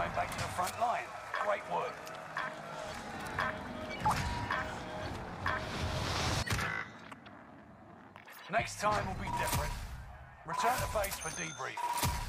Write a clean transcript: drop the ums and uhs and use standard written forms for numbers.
going back to the front line. Great work. Next time will be different. Return to base for debrief.